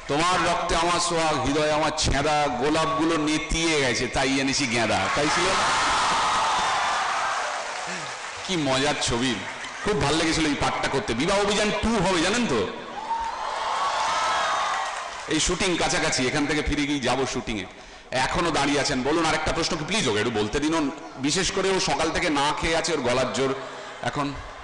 তোমার রক্তে আমার সোহাগ, হৃদয় আমার ছেঁড়া, গোলাপগুলো নেতিয়ে গেছে তাই এনেছি গেঁদা, তাই ছিল? কি মজার ছবি, খুব ভালো লেগেছিল এই পাঠটা করতে। বিবাহ অভিযান 2 হবে জানেন তো, এই শুটিং কাছাকাছি, এখান থেকে ফিরে গিয়ে যাবো শুটিং এ। এখনো দাঁড়িয়ে আছেন, বলুন আরেকটা প্রশ্ন কি প্লিজ? ওকে একটু বলতে দিন, বিশেষ করে ও সকাল থেকে না খেয়ে আছে, ওর গলার জোর এখন।